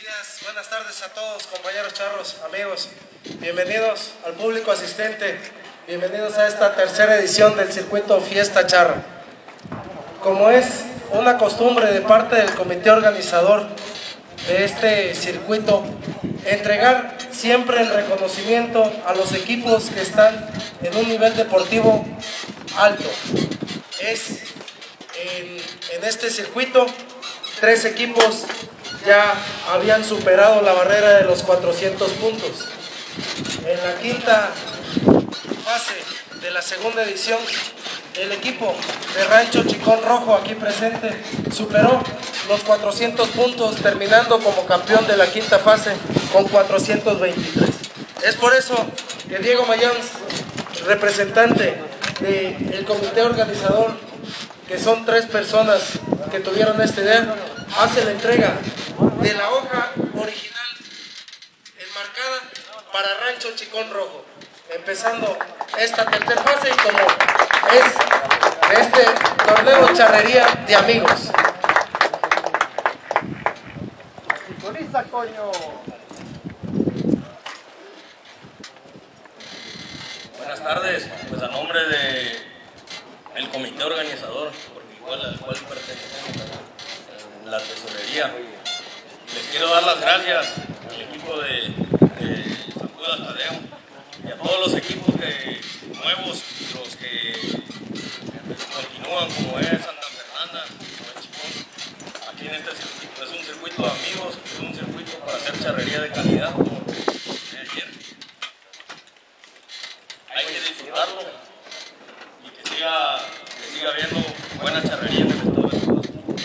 días, buenas tardes a todos, compañeros charros, amigos. Bienvenidos al público asistente. Bienvenidos a esta tercera edición del circuito Fiesta Charra. Como es una costumbre de parte del comité organizador de este circuito, entregar siempre el reconocimiento a los equipos que están en un nivel deportivo alto. En este circuito, 3 equipos ya habían superado la barrera de los 400 puntos. En la quinta fase de la segunda edición, el equipo de Rancho Chicón Rojo, aquí presente, superó los 400 puntos, terminando como campeón de la quinta fase con 423. Es por eso que Diego Mayans, representante del comité organizador, que son 3 personas que tuvieron esta idea, hace la entrega de la hoja original enmarcada para Rancho Chicón Rojo, empezando esta tercera fase, y como es este torneo charrería de amigos. ¡Sintoniza, coño! Buenas tardes, pues a nombre del comité organizador, al cual pertenecemos, la tesorería, les quiero dar las gracias al equipo de San Judas Tadeo y a todos los equipos nuevos, los que continúan, como es Santa Fernanda, como es Chicón. Aquí en este circuito es un circuito de amigos, es un circuito para hacer charrería de calidad, como ayer. Hay que disfrutarlo y que siga habiendo buena charrería en el estado de Judas.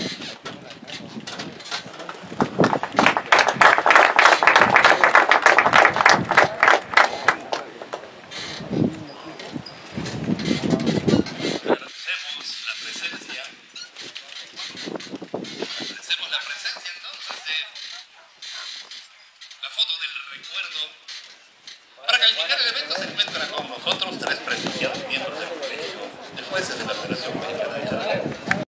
Agradecemos la presencia entonces de la foto del recuerdo. Para calificar el evento se encuentran con nosotros 3 prestigiados miembros del colegio de jueces de la Federación Mexicana de Charrería.